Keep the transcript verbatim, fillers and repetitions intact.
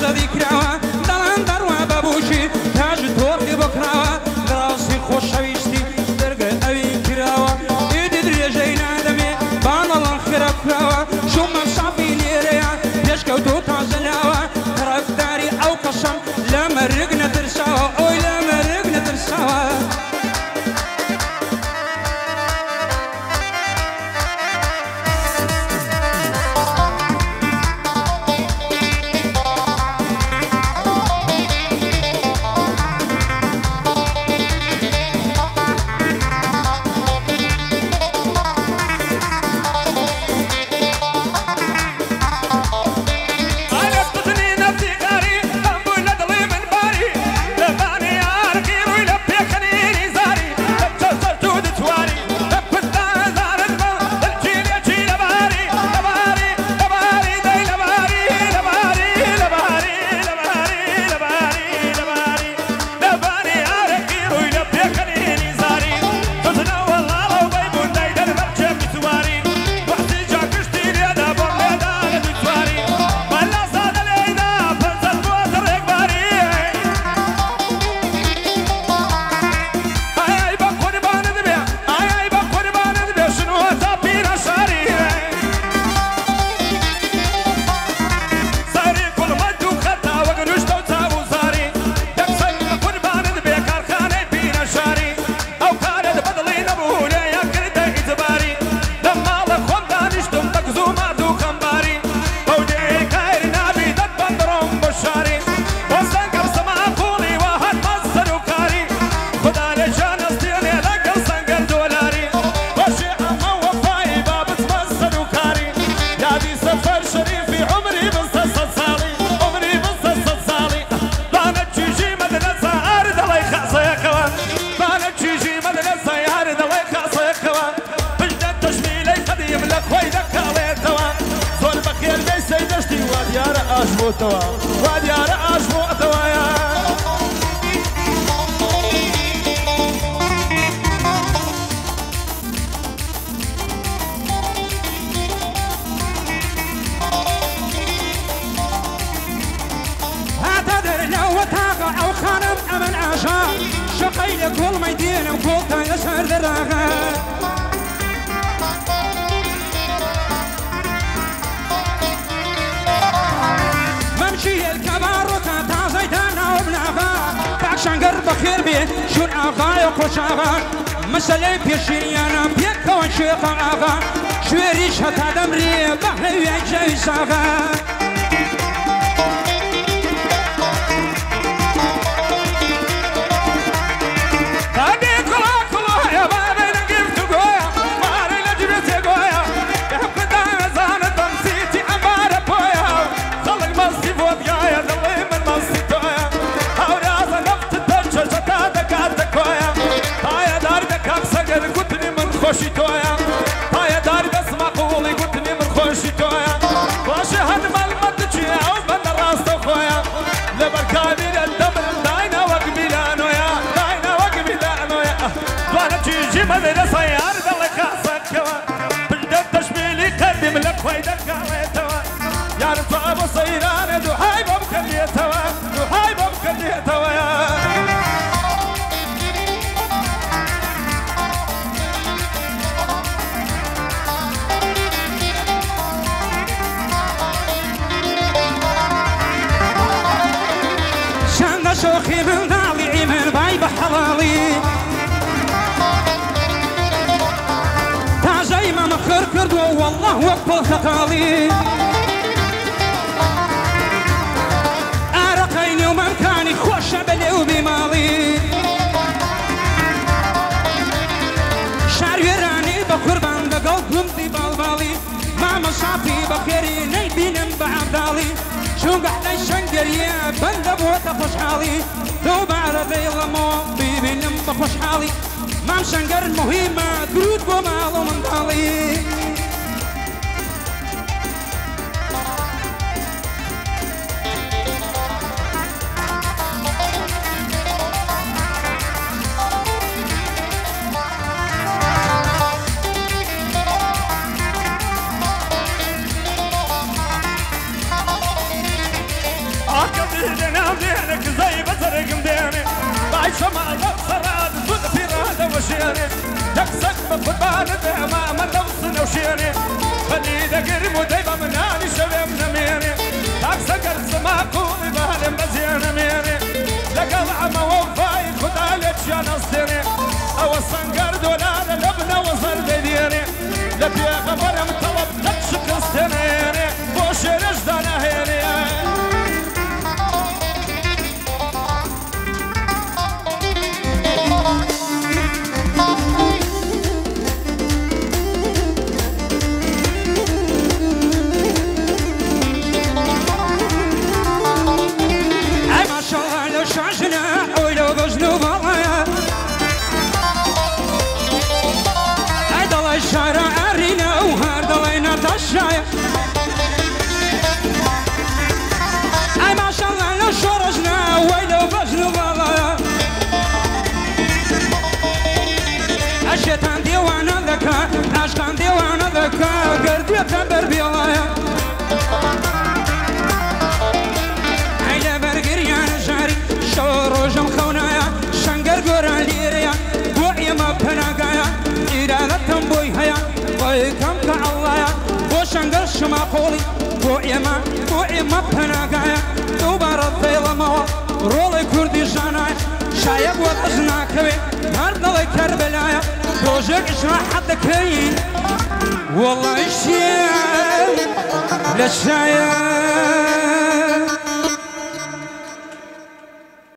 ئازادی کراوە دەڵان دەڕوا بەبووشی تاژ تۆقی بکراوە دراسی خۆشەویستی دەرگە ئەوی کراوە ئیدی درێژەی نادەمێ بانەڵان خێرە کراوە شومە سافی لێرەیە پێشکەوتۆ تازەلاوە تەرەفداری ئەو قەسەم لە مەرگ نەترساوە ئۆی لە مەرگ نەترساوە وديار أشبو أتوايا هتدرنا وتاقع أو خانم أمن عشاء شقي لكل ميدين وكل تيسر دراغا ممشي الكبار وكاتا زيتانا وبناغا باكشان قرب خير بيه شون آغا يقوش آغا مسلي بيشيانا بيكا وشيقا آغا شويريش هتا دمري بحري ويجاوي ساغا خوشی تویا پای داری دست مقولی گوتنی من خوشی تویا باشه هد ملمت چیه او بند راست خویا لبرکانی الدمر داینا وق میلانویا داینا وق میلانویا وانا چیزی مدر سیار دل خاصک کوا بلد تشمیلی کردیم لکویدک کالیتوا یار صعب سیران دو های بم کلیتوا دو های بم کلیتوا شوخي من ضالي من باي بحلالي تاجي ما مخر كردو والله وقف خطالي أرقيني وممكاني خوش بلي وبمالي شاريراني بقربان بقلبهم دي بالبالي ما مصافي بخيري نيبينم بعبدالي شو قاعد شنقريا بندب وتخش حالي لو بعرف يلمو بيبينم بخش حالي ما مشنقر مهمة درود ومالو من طالي آه شمع الصراد زود في رادة وشيري تكسك بفضان دعما ما توصل وشيري خلي دقر مديبة مناني شباب نميري تكسك السماق ويبان مزيان ميري لقل عما وفاي خدا لك يا نصيري او الصنقر دولار لبنى وصل بديري لبي خبر مطلب تكشك استنيري بوشي رجدنا هيري اي ما شاء الله لو شرجنا ويلو بجنو والله الشيطان ديوانا ذكا عشقان ديوانا ذكا قردي تبر بيضايا عيلة برقريان جاري شوروج مخونايا شنقر قران ليريا بوعي ما بناقايا إرادة تنبوي هيا ويكم كعلايا وشنقر شما قولي بوعي ما بوعي ما بناقايا دوبارة ذيلا موا رولي كردي جانايا شايب وغزنا كوي هرد لي كربلايا روجك اشرح حد كين والله الشيء للشايب